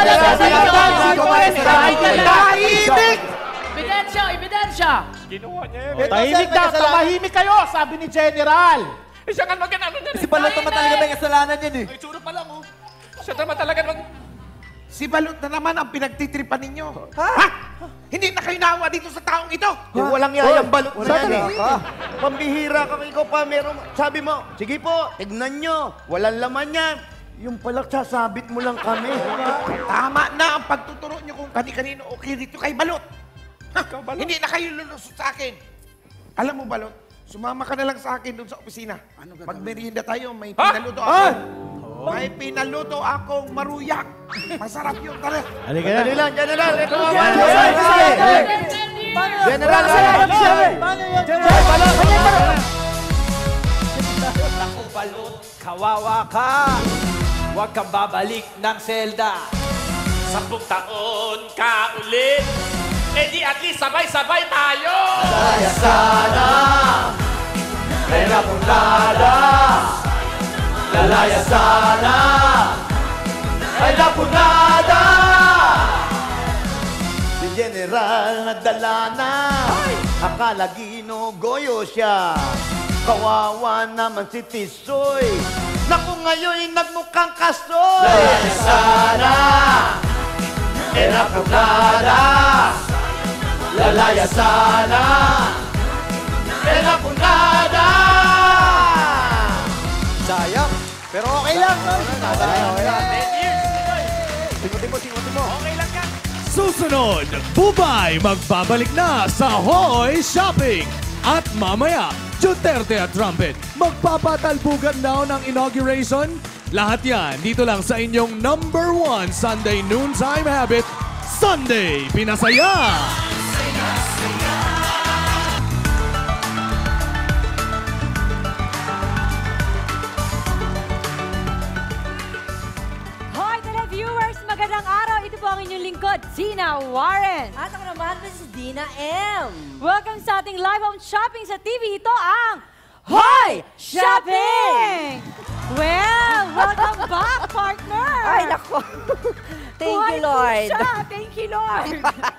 Tahimik! Ebidensya! Ginawa niya yun. Tahimik daw, tumahimik kayo, sabi ni General. Siya nga mag-ano niya. Si Balot naman talaga may kasalanan yan eh. Ay, tsura pa lang, oh. Siya naman talaga Si Balot na naman ang pinagtitripan ninyo. Ha? Hindi na kayo naawa dito sa taong ito. Walang yayang Balot na yan eh. Pambihira ka, ikaw pa meron. Sabi mo, sige po, tignan nyo. Walang laman yan. Yung pala, sasabit mo lang kami. Tama na ang pagtuturo nyo kung kani-kanino okay dito kay Balot. Ha? Hindi na kayo lulusot sa akin. Alam mo, Balot, sumama ka na lang sa akin doon sa opisina. Magmerienda tayo, may pinaluto ako. May pinaluto akong maruyak. Masarap yun, tara. Halika na. General, General, ito naman. General, Naku, Balot, kawawa ka. Huwag kang babalik ng selda. 10 taon ka ulit. Eh di at least sabay-sabay tayo. Lalaya sana, pera puntada. Lalaya sana, ay napunada. Si General nadala na. Akala ginugoyo siya. Kawawa naman si Tisoy. Naku ngayon nagmukhang kasoy. Lalaya sana, pera puntada. Lalaya sana, pera puntada. Sayang. Pero okay lang. Timo. Okay lang yan. Susunod, Bubay magbabalik na sa Hoy Shopping. At mamaya, Duterte at Trumpet magpapatalbugan daw ng inauguration. Lahat yan dito lang sa inyong #1 Sunday noontime habit, Sunday Pinasaya! Hoy, televiewers! Magandang araw! Ito po ang inyong lingkod, Tina Warren. At ako naman, this is Dina M. Welcome sa ating live home shopping sa TV. Ito ang Hoy Shopping! Well, welcome back, partner! Ay, nako. Thank you, Lord. Thank you, Lord!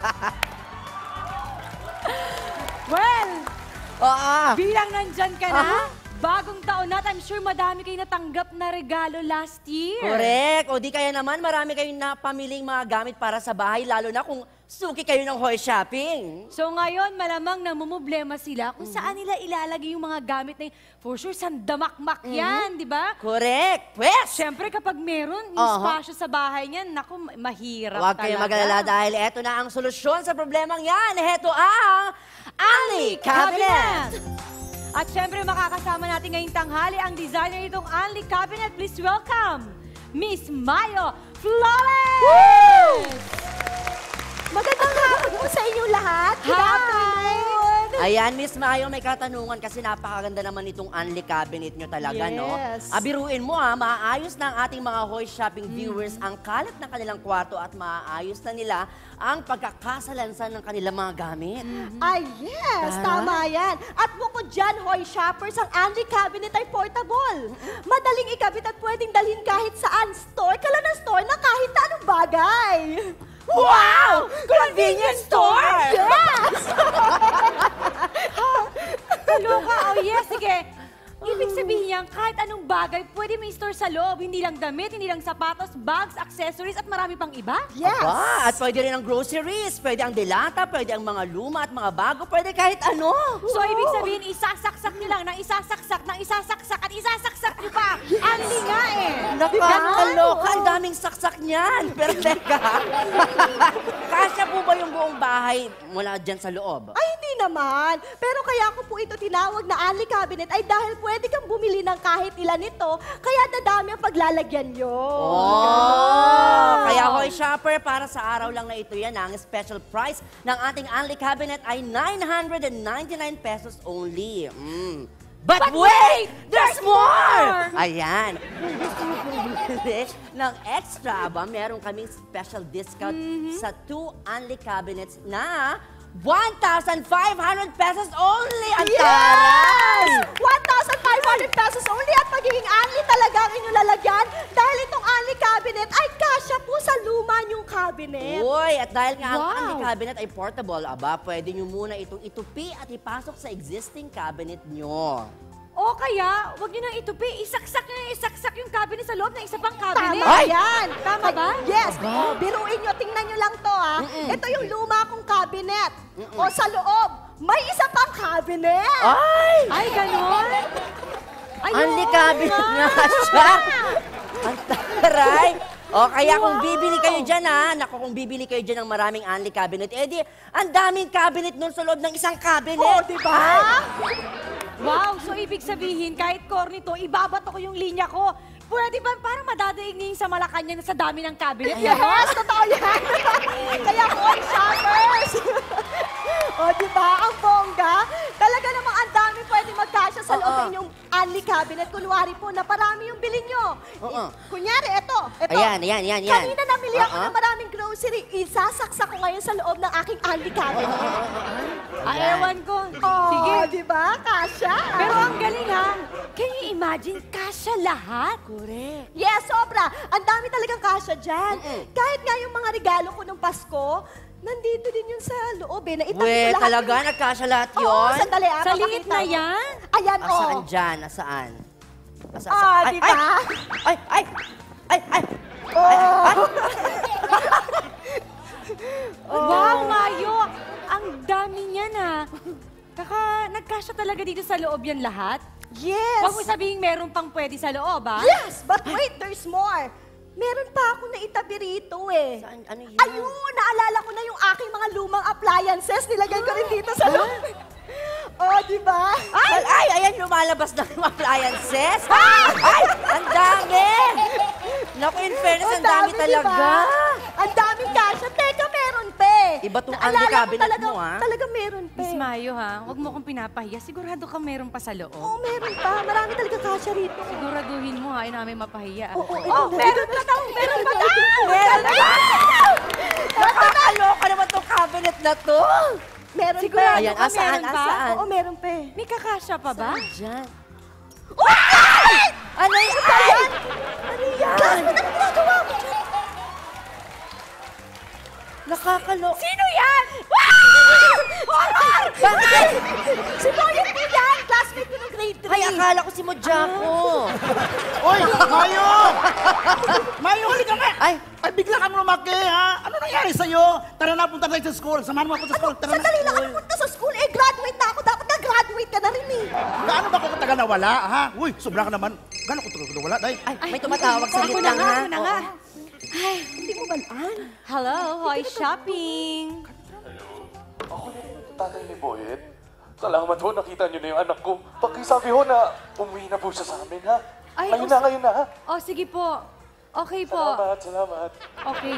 Well, bilang nandyan ka na, bagong taon na, I'm sure madami kayo natanggap na regalo last year. Correct. O di kaya naman, marami kayong napamiling mga gamit para sa bahay, lalo na kung suki kayo ng Hoy Shopping. So ngayon, malamang namumblema sila kung saan nila ilalagay yung mga gamit na yun. For sure, sandamakmak yan, di ba? Correct. Pwes! Siyempre, kapag meron yung spasyo sa bahay niyan, naku, mahirap Huwag talaga. kayong mag-alala dahil eto na ang solusyon sa problemang yan. Eto ang Anli Cabinet! At siyempre, makakasama natin ngayong tanghali ang designer nitong Anli Cabinet. Please welcome, Miss Mayo Flores! Magandang hapon po sa inyong lahat. Good afternoon. Ayan, Miss Mayo, may katanungan kasi napakaganda naman itong Anli Cabinet nyo talaga, no? Yes. Biruin mo maayos na ang ating mga Hoy Shopping viewers ang kalat ng kanilang kwarto at maayos na nila ang pagkakasalansan ng kanilang mga gamit. Ay, yes. Tama yan. At bukod dyan, Hoy Shoppers, ang Anli Cabinet ay portable. Madaling ikabit at pwedeng dalhin kahit saan. Store ka lang ng store na kahit na anong bagay. Wow! Convenience store! Yes! Kaloka, oh yes, sige. Ibig sabihin niyan, kahit anong bagay, pwede may store sa loob. Hindi lang damit, hindi lang sapatos, bags, accessories, at marami pang iba. Yes! Aba, at pwede rin ang groceries, pwede ang delata, pwede ang mga luma at mga bago, pwede kahit ano. So, ibig sabihin, isasaksak niyo lang, nang isasaksak, at isasaksak niyo pa. Anli nga eh. Nakakaloka, ang daming saksak niyan. Pero teka, kasya po ba yung buong bahay mula dyan sa loob? Ay, hindi naman. Pero kaya ko po ito tinawag na Anli Cabinet ay dahil pwede kang bumili ng kahit ilan nito, kaya dadami ang paglalagyan nyo. Kaya Hoy Shopper, para sa araw lang na ito yan, ang special price ng ating Anli Cabinet ay 999 pesos only. But wait! There's more! Ayan. Kung gusto mo pong bumili ng extra, meron kaming special discount sa 2 Anli Cabinets na 1,500 pesos only! Ang taray! 1,500 pesos only at magiging Anli talaga ang inyong lalagyan dahil itong Anli Cabinet ay kasya po sa luma niyong cabinet. Uy, at dahil nga ang Wow. Anli cabinet ay portable, aba, pwede nyo muna itong itupi at ipasok sa existing cabinet nyo. O kaya, wag niyo nang itupi, isaksak yung cabinet sa loob ng isa pang cabinet. Tama yan. Tama ba? Yes. Oh, biruin nyo, tingnan nyo lang to ha. Ito yung luma kong cabinet. O sa loob, may isa pang cabinet. Ay, ganon? Ay, Anli oo cabinet nga siya. Ang taray. O kaya kung bibili kayo dyan kung bibili kayo dyan ng maraming Anli cabinet, edi ang daming cabinet nun sa loob ng isang cabinet. Oh, di ba? Wow, so ibig sabihin, kahit corny to, ibabato ko yung linya ko. Pwede ba parang madadaig niya yung sa Malacanang sa dami ng cabinet? Yes, totoo yan. Kaya Hoy Shoppers! O, di ba? Ang bongga. Talaga namang ang dami pwede magkasya sa loob ng inyong Anli cabinet. Kunwari po na parami yung bilhin nyo. Kunyari, ito. Ayan. Kanina namili ako ng maraming grocery. Isasaksak ko ngayon sa loob ng aking Anli cabinet. Ewan ko. Oh, Sige. di ba? Kasya. Pero ang galing ha. Can you imagine, kasya lahat? Correct. Yes, sobra. Ang dami talagang kasya dyan. Kahit nga yung mga regalo ko nung Pasko, nandito din yun sa loob eh. Naitabi ko Weh, lahat. talaga? Nagkasya lahat yun? Oo, sandali. Sa liit papakita na ko. yan? Ayan, Asaan oh. dyan? Asaan? Di ba? Ay! Wow, Mayo! Ang dami niyan ah. Nagkasya talaga dito sa loob yan lahat? Yes. Huwag mo sabihin meron pang pwede sa loob, ah. Yes, but wait, there's more. Meron pa ako na itabi rito eh. Saan? Ano yan? Ayun, naalala ko na yung aking mga lumang appliances. Nilagay ko rin dito sa loob. Oh, di ba? Ayan, lumalabas na yung appliances. Ay! Ang dami! Naku, in fairness, ang dami talaga. Diba? Ang daming kasya. Teka, meron pa eh. Iba tong Naalala Anli ko cabinet mo, ha? Talaga meron pa Miss eh. Mayo, ha? Huwag mo akong pinapahiya. Sigurado ka meron pa sa loob. Oo, meron pa. Marami talaga kasya rito. Siguraduhin mo, ha? Ay namin mapahiya. Oo, meron pa daw! Meron pa daw! Meron pa! Nakakaloka naman tong cabinet na to. Meron Sigurado pa. Ayan, ka, asaan, meron pa? asaan? Oo, meron pa eh. May kakasya pa ba? Diyan. Ano yan? Ano yan? Ano ginagawa mo dyan? Nakakaloka. Sino yan? Bakit? Si Boyet po yan! Classmate ko ng grade 3. Ay, akala ko si Mojako. Oy, Mayo! Mayo, halika nga! Ay, Ay, bigla kang lumaki, ha? Ano nangyari sa'yo? Tara na, punta tayo sa school. Samahan mo ako sa school. Tara na. Sandali lang ako punta sa school. Eh, graduate na ako. Dapat na-graduate ka na rin eh. Gaano ba ako katagal nawala, ha? Uy, sobra ka naman. Gaano ko tagal nawala, day? ay, may tumatawag sa Ako gitna, na nga, ha? ako na nga. Hindi mo balaan. Hello, Hoy Shopping! Ako na rin ang tatay ni Boyet. Salamat ho, nakita niyo na yung anak ko. Pakisabi ho na umuwi na po siya sa amin, ha? Ay, Ngayon na, ha? Oh, sige po. Okay po. Salamat. Okay.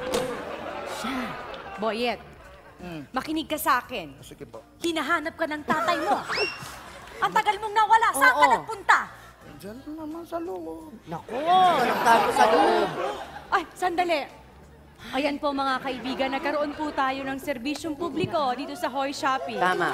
Boyet, makinig ka sa akin. Sige po. Hinahanap ka ng tatay mo. Ang tagal mong nawala. Saan ka Oo. nagpunta? Diyan naman sa loob. Naku, nagtago sa loob. Ay, sandali. Ayan po mga kaibigan, nagkaroon po tayo ng serbisyong publiko dito sa Hoy Shopping. Tama.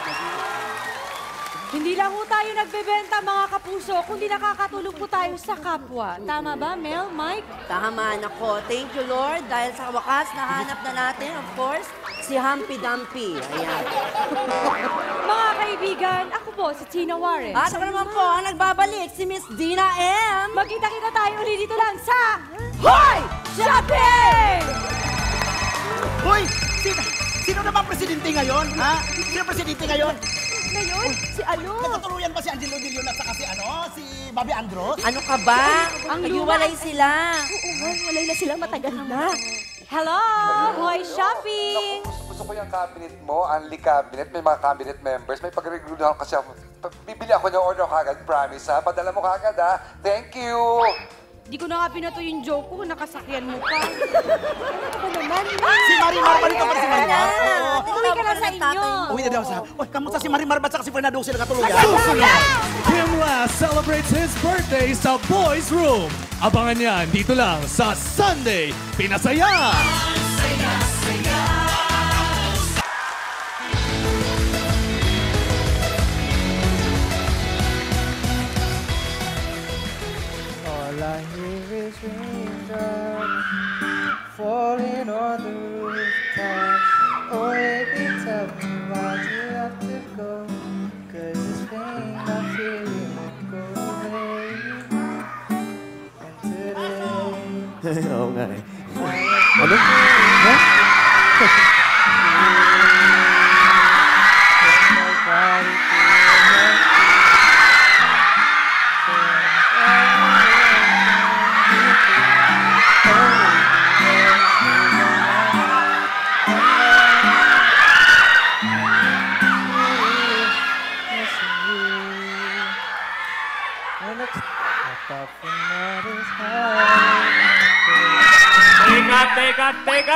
Hindi lang po tayo nagbebenta mga kapuso, kundi nakakatulong po tayo sa kapwa. Tama ba, Mel, Mike? Tama, nako. Thank you, Lord. Dahil sa wakas, nahanap na natin, of course, si Humpy Dumpy. Ayan. Mga kaibigan, ako po si Tina Warren. At ako naman po, ang nagbabalik, si Miss Dina M. Magkita-kita tayo ulit dito lang sa Hoy Shopping! Uy, sino naman presidente ngayon, ha? Sino presidente ngayon? Ngayon, si ano? Nagkatuluyan ba si Angelo De Leon at saka si Bobby Andros? Ano ka ba? Ang Naghiwalay sila. Oo nga, walay na sila matagal na. Hello, Hoy Shopping! Gusto ko yung cabinet mo, Anli cabinet. May mga cabinet members. May pag-regludan kasi ako. Bibili ako ng order kagad, promise, ha? Padala mo kagad, ha? Thank you! Di ko na nga pinato yung joke ko, nakasakyan mo pa. Ako naman. Si Marimar, balito pa rin si Marimar. Uwi ka na sa inyo. Uwi na daw sa... Uy, kamusta si Marimar ba at saka si Fernando sila katuluyan? Susunod, Kim Last celebrates his birthday sa Boys Room. Abangan yan dito lang sa Sunday Pinasaya! All I hear is raindrops falling Oo nga eh. Ano? Ha? Teka!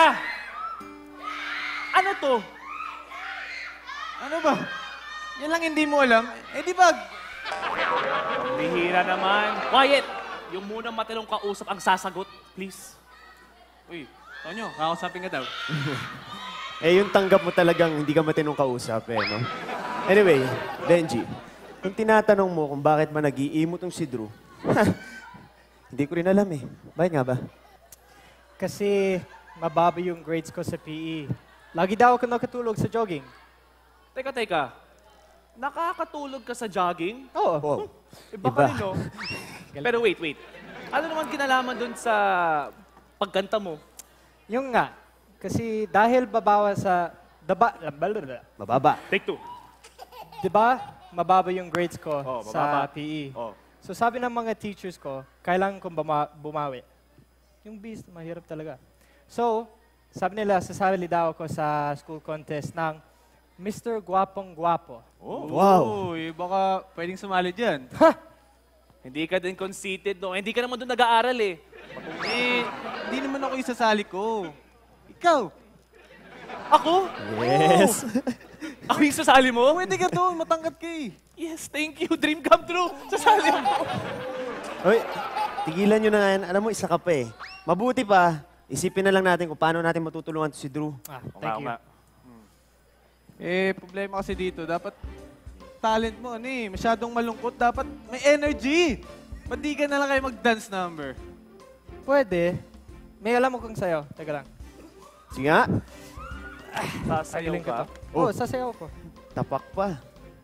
Ano to? Ano ba? Yan lang hindi mo alam. Eh di ba? Bihira naman. Quiet! Yung munang matalong kausap ang sasagot, please. Uy, Tonyo, kakausapin ka daw. Eh, yung tanggap mo talagang hindi ka matinong kausap eh, no? Anyway, Benji, kung tinatanong mo kung bakit ba nag-iimo tong si Drew, hindi ko rin alam eh. Bakit nga ba? Kasi mababa yung grades ko sa PE. Lagi daw ako nakatulog sa jogging. Teka. Nakakatulog ka sa jogging? Oo. Iba ka rin, no? Pero wait. Ano naman kinalaman dun sa pagkanta mo? Yung nga, kasi dahil babawa sa... Mababa. Take two. Diba, mababa yung grades ko mababa. sa PE. Oh. So sabi ng mga teachers ko, kailangan kong bumawi. Yung beast, mahirap talaga. So, sabi nila, sasali daw ako sa school contest ng Mr. Gwapong Gwapo. Oh. Wow. Uy, baka pwedeng sumali dyan. Hindi ka din conceited, no? Hindi ka naman doon nag-aaral, eh. Eh, hindi naman ako isasali ko. Ikaw. Ako? Yes. Ako yung sasali mo? Pwede ka doon, matangkat ka eh. Yes, thank you. Dream come true. Sasali mo. Hoy, tigilan nyo na nga yan. Alam mo, isa ka pa eh. Mabuti pa, isipin na lang natin kung paano natin matutulungan to si Drew. Thank you. Eh, problema kasi dito, dapat talent mo, masyadong malungkot. Dapat may energy. Ba't di ka na lang kayo mag-dance number? Pwede. May alam mo kung sayo. Teka lang. Sige nga. Sasayaw Galing ka? ko to. Oo, sasayaw ko. Tapak pa.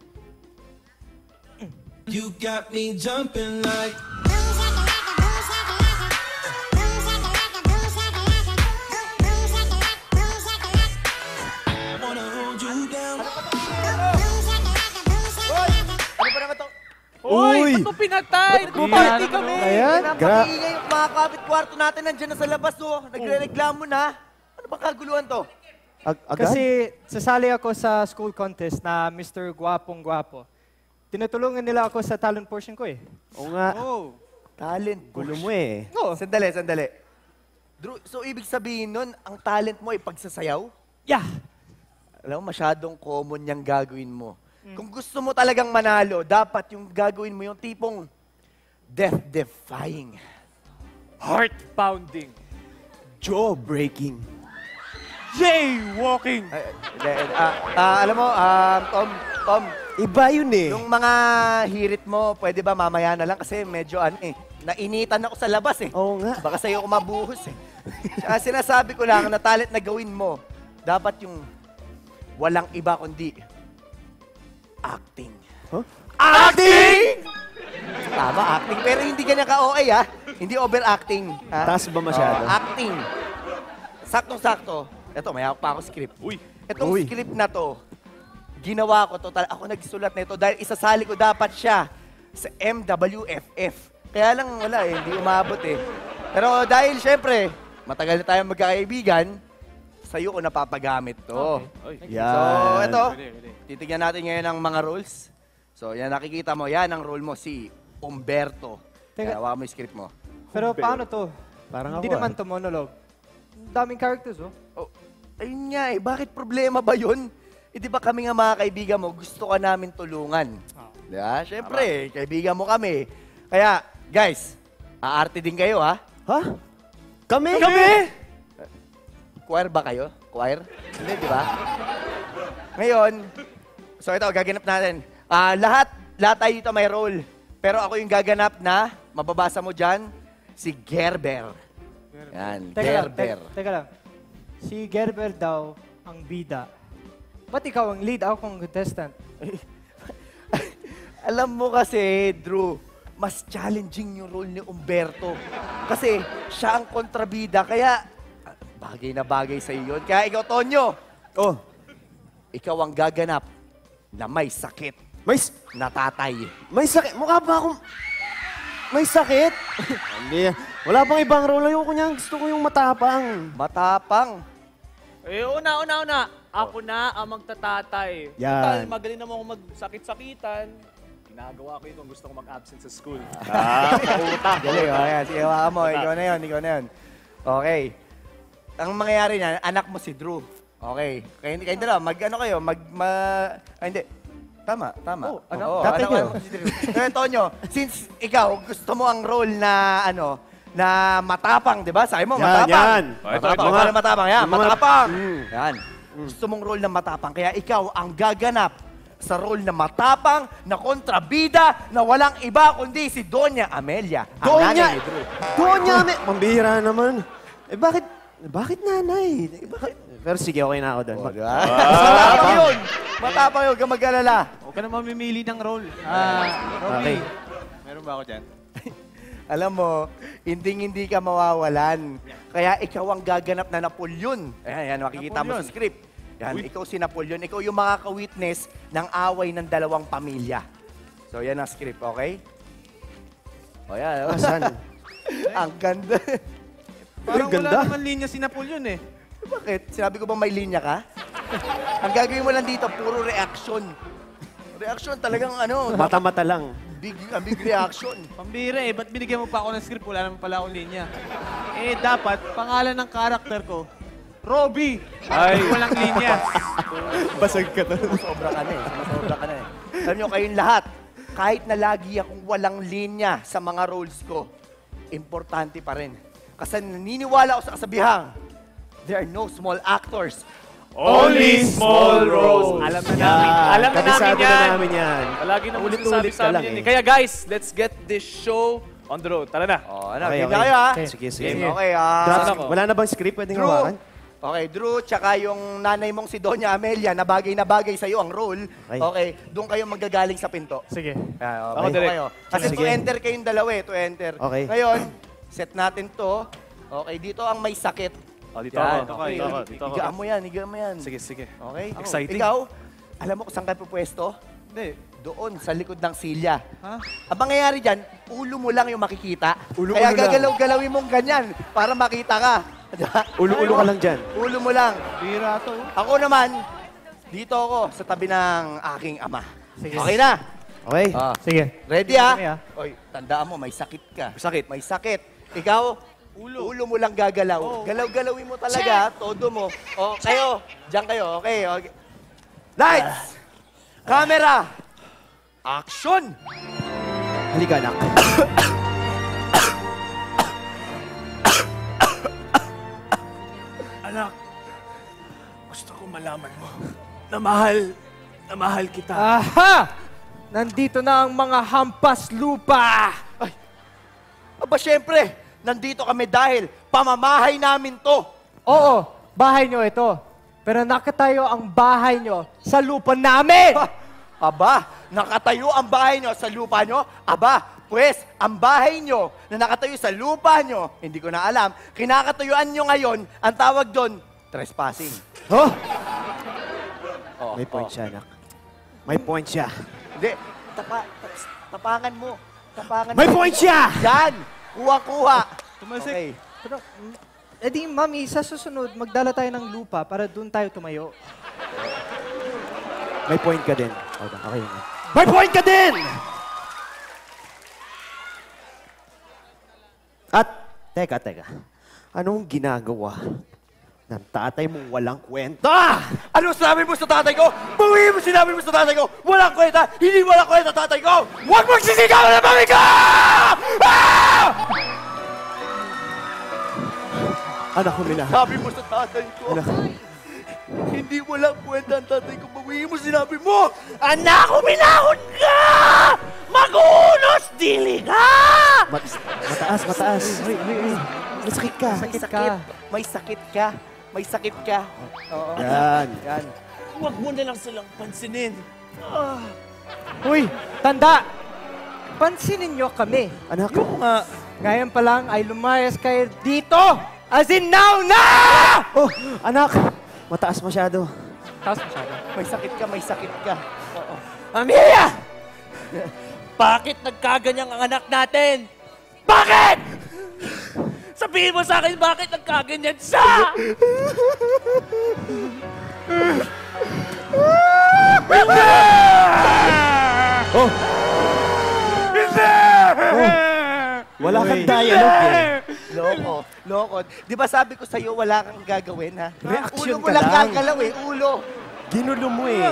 You got me jumping like wanna hold you down. Ano ba naman to? Uy! Ba't mo pinatay? Party kami! Ayan, Napag-iingay yung mga kapit-kwarto natin nandiyan na sa labas, oh. Nagre-reklamo na. Ano ba kaguluhan to? Agad? Kasi sasali ako sa school contest na Mr. Gwapong Gwapo. Tinutulungan nila ako sa talent portion ko eh. Oo nga. Oh. Talent. Gulo mo eh. Oo. Sandali. Drew, so ibig sabihin nun, ang talent mo ay pagsasayaw? Yeah. Alam mo, masyadong common yung gagawin mo. Kung gusto mo talagang manalo, dapat yung gagawin mo yung tipong death-defying. Heart-pounding. Jaw-breaking. Jaywalking. Alam mo, Tom, Iba yun eh. yung mga hirit mo, pwede ba mamaya na lang kasi medyo nainitan ako sa labas eh. Oo nga. Baka sa'yo ako mabuhos eh. Tsaka sinasabi ko lang na talent na gawin mo, dapat yung walang iba kundi acting. Huh? Acting! Tama, acting. Pero hindi ganyan ka-OA ha. Hindi overacting. Ha? Taas ba masyado? Acting. Saktong-sakto. Ito, may hawak pa ako script. Uy. Itong script na to, ginawa ko total. Ako nagsulat nito dahil isasali ko dapat siya sa MWFF. Kaya lang wala eh, hindi umabot eh. Pero dahil syempre, matagal na tayong magkakaibigan, sa'yo ko napapagamit to. Okay. Yan. So, ito, titignan natin ngayon ang mga rules. So, yan nakikita mo, yan ang role mo, si Umberto. Teka. Kaya hawakan mo yung script mo. Pero paano to? Parang Hindi ako naman to monologue. Ang daming characters, oh. Oh, ayun nga eh, bakit problema ba yun? Eh, di ba kami nga mga kaibigan mo, gusto ka namin tulungan. Diba? Siyempre, kaibigan mo kami. Kaya, guys, aarte din kayo, ha? Ha? Kami? Choir ba kayo? Choir? Hindi, di ba? Ngayon, so ito, gaganap natin. Lahat tayo dito may role. Pero ako yung gaganap na, mababasa mo dyan, si Gerber. Yan, Gerber. Teka lang. Si Gerber daw ang bida. Ba't ikaw ang lead? Ako ang contestant. Alam mo kasi, Drew, mas challenging yung role ni Umberto. Kasi siya ang kontrabida, kaya bagay na bagay sa iyo yun. Kaya ikaw, Tonyo, ikaw ang gaganap na may sakit. Na tatay. May sakit? Mukha ba akong... May sakit? Hindi. Wala pang ibang role. Ayoko niyan. Gusto ko yung matapang. Matapang? Eh, una. Ako na ang magtatatay. Yan. Total, magaling naman ako magsakit-sakitan. Ginagawa ko yun kung gusto ko mag-absent sa school. Pautak. Galing, ayan. Sige, hawakan mo. Ikaw na yun. Okay. Ang mangyayari niyan, anak mo si Drew. Okay. Kayong dalawa, kayo, hindi. Tama. Tatay ko. Kaya, Tonyo, since ikaw, gusto mo ang role na, na matapang, di ba? Sabi mo, matapang. Matapang. Yan, matapang. Yan. Gusto mong role na matapang, kaya ikaw ang gaganap sa role na matapang, na kontrabida, na walang iba kundi si Doña Amelia. Doña Amelia? Pambihira naman. Eh, bakit nanay? Pero sige, okay na ako doon. Matapang yun, mag-alala. Huwag ka na mamimili ng role. Okay. Meron ba ako dyan? Alam mo, hindi ka mawawalan. Kaya ikaw ang gaganap na Napoleon. Ayan, makikita mo sa script. Yan, ikaw si Napoleon. Ikaw yung makaka-witness ng away ng dalawang pamilya. So, yan ang script, okay? O, yan. Saan? Ang ganda. Parang wala naman linya si Napoleon eh. Bakit? Sinabi ko bang may linya ka? Ang gagawin mo lang dito, puro reaction. Reaction talagang Mata-mata lang. Big reaction. Pambira eh, ba't binigyan mo pa ako ng script? Wala naman pala akong linya. Eh, dapat, pangalan ng karakter ko, Robbie. Ay, walang linya. Basag ka to. Sumasobra ka na eh. Alam nyo, kayong lahat, kahit na lagi akong walang linya sa mga roles ko, importante pa rin. Kasi naniniwala ako sa kasabihang, there are no small actors. Only small roles. Alam na namin yan. Palagi na sinasabi sa amin yun. Kaya guys, let's get this show on the road. Tara na. Okay na kayo ha? Sige. Okay, Wala na bang script pwedeng hawakan? Okay, Drew, tsaka yung nanay mong si Doña Amelia, na bagay sa'yo ang role. Okay, doon kayo magagaling sa pinto. Sige. Okay, doon kayo. Kasi to enter kayong dalawa to enter. Okay. Ngayon, set natin to. Okay, dito ang may sakit. Dito ako. Higaan mo yan. Sige. Okay? Exciting. Ikaw, alam mo kung saan kayo pupwesto? Hindi. Doon, sa likod ng silya. Ha? Ang mangyayari dyan, ulo mo lang yung makikita. Ulo Kaya lang. gagalaw-galawin mong ganyan para makita ka. Ulo ka lang dyan. Ulo mo lang. Bira to. Ako naman, dito ako sa tabi ng aking ama. Sige. Okay na? Okay. Sige. Ready Okay, Oy, tandaan mo, may sakit ka. May sakit. Ikaw, ulo mo lang gagalaw. Galaw-galawin mo talaga, todo mo. O, kayo, diyan kayo, okay. Lights! Camera! Action! Halika, anak. Anak, gusto ko malaman mo na mahal kita. Aha! Nandito na ang mga hampas lupa! Aba, syempre, nandito kami dahil pamamahay namin to. Oo, bahay nyo ito. Pero nakatayo ang bahay nyo sa lupa namin! Aba, nakatayo ang bahay nyo sa lupa nyo? Aba, pues, ang bahay nyo na nakatayo sa lupa nyo, hindi ko na alam, kinakatayuan nyo ngayon, ang tawag doon, trespassing. Oh! May point siya, anak. May point siya. Hindi, tapangan mo. May point siya! Yan! Kuha-kuha. Tumalsik. Okay. Pero, edi, mami, sa susunod, magdala tayo ng lupa para doon tayo tumayo. May point ka din. Okay. May point ka din! At, teka. Anong ginagawa ng tatay mong walang kwenta? Ano sabi mo sa tatay ko? Bawiin mo sinabi mo sa tatay ko! Walang kwenta! Hindi walang kwenta tatay ko! Huwag mong sisigaw na mami ko! Ah! Anak, huminahon. Sabi mo sa tatay ko. Hindi walang kwenta ang tatay ko. Bawiin mo sinabi mo! Anak, huminahon ka! Magunos dili ka! Mataas. May sakit ka. May sakit ka. Oo. Yan. Huwag mo na lang silang pansinin. Uy, tanda! pansinin nyo kami. Anak. Yung ngayon pa lang ay lumayas kayo dito. As in now na! Oh, anak! Mataas masyado. Taas masyado. May sakit ka. Oo. Amelia! Bakit nagkaganyang ang anak natin? Bakit? Sabihin mo sa akin bakit nagkaganyan siya! Oh! Wala kang dialogue eh. Loko. Di ba sabi ko sa'yo, wala kang gagawin, ha? Reaction ulo mo ka lang lang. gagalaw eh, ulo. Ginulo mo eh.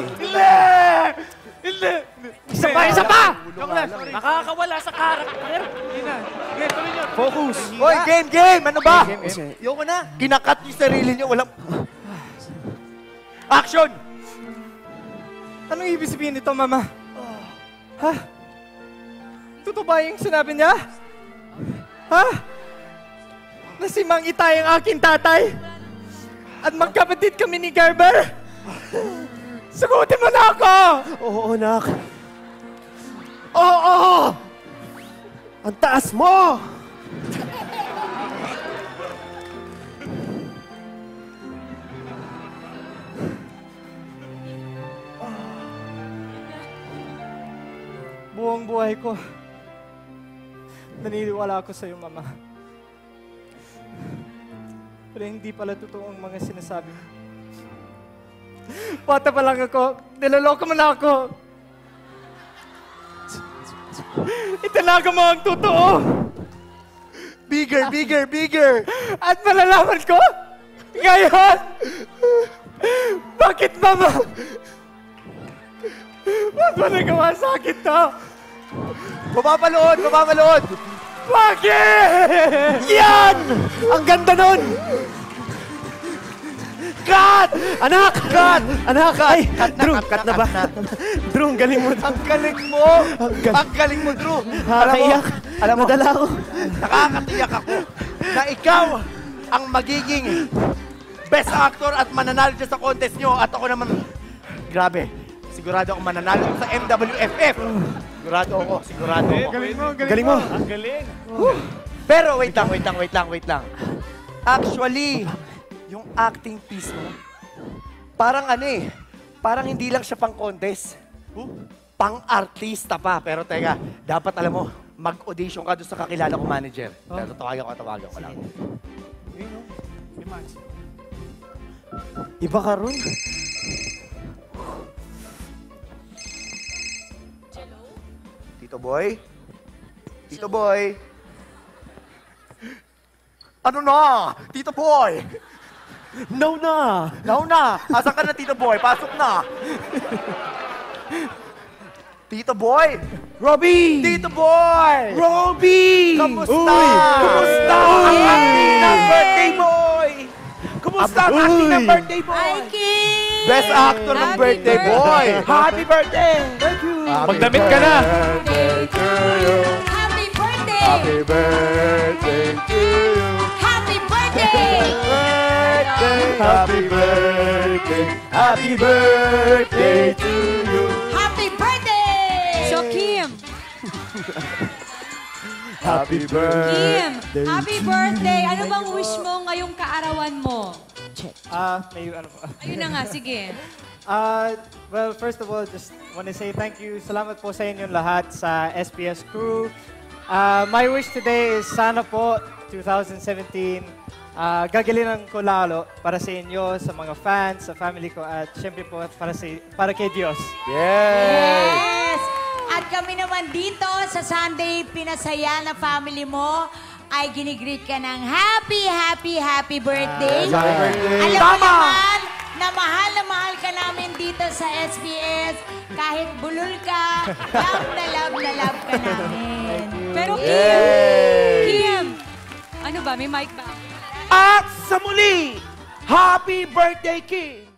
Isa pa! Nakakawala sa karakter. Focus! Hoy, game! Ano ba? Game. Yoko na. Kinakat yung sarili niyo, walang... Action! Anong ibig sabihin nito, Mama? Ha? Totoo ba yung sinabi niya? Ha? Na si Mang Itay ang aking tatay? At magkapatid kami ni Gerber? Sagutin mo na ako! Oo, anak. Oo! Ang taas mo! Buong buhay ko, naniniwala ako sa iyo, Mama. Pero hindi pala totoo ang mga sinasabi mo. Bata pa lang ako, niloloko mo na ako. Italaga mo ang totoo. Bigger! At malalaman ko, ngayon, bakit, Mama? Ba't mo nagawa sa akin to? Mapapalood! Bakit? Yan! Ang ganda nun! Cut! Anak! Cut! Anak! Ay! Drew, cut na ba? Drew, ang galing mo. Ang galing mo! Ang galing mo, Drew! Nakakaiyak. Alam mo, Nadala ako. nakakatiyak ako na ikaw ang magiging best actor at mananalo dyan sa contest nyo. At ako naman, grabe, sigurado ako mananalo sa MWFF. Sigurado ako. Galing mo. Ang galing. Pero wait lang. Actually, yung acting piece mo, parang parang hindi lang siya pang contest. Pang-artista pa. Pero teka, dapat alam mo, mag-audition ka doon sa kakilala ko manager. Pero tawagan ko lang. Iba ka ron. Tito Boy? Ano na? Tito Boy! No na! Asan ka na, Tito Boy? Pasok na! Tito Boy! Robbie! Tito Boy! Robbie! Kamusta? Kamusta? Ang acting ng birthday boy! Kumusta ang acting ng birthday boy? Hi, Kim! Best actor ng Happy birthday boy! Happy birthday! Thank you! Magdamit ka na! Happy birthday! birthday to you! Happy birthday! Happy birthday! Happy birthday to you! Happy birthday! So, Kim, Happy birthday! happy birthday! Ano bang wish mo ngayong kaarawan mo? May ano pa. Ayun na nga, sige. Well, first of all, just want to say thank you. Salamat po sa inyong lahat sa SPS crew. My wish today is sana po 2017 gagalinan ko lalo para sa inyo, sa mga fans, sa family ko at syempre po para kay Diyos. Yes! At kami naman dito sa Sunday Pinasaya na family mo ay ginigreet ka ng happy birthday. Alam mo naman na mahal ka namin dito sa SPS. Kahit bulol ka, love ka namin. Pero Kim, ano ba? May mic ba? At sa muli, happy birthday, King!